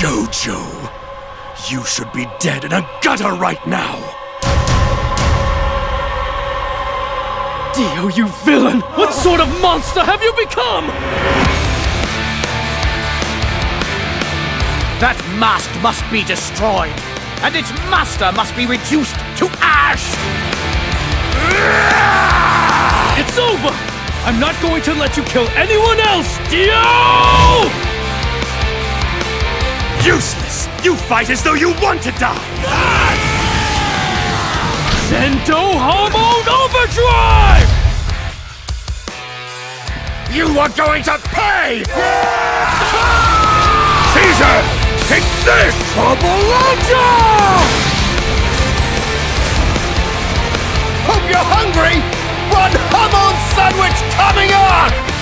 JoJo, you should be dead in a gutter right now! Dio, you villain! What sort of monster have you become? That mask must be destroyed, and its master must be reduced to ash! It's over! I'm not going to let you kill anyone else, Dio! Useless! You fight as though you want to die! Zendo Hormone Overdrive! You are going to pay! Caesar! Take this! Hope you're hungry! One hormone sandwich coming up!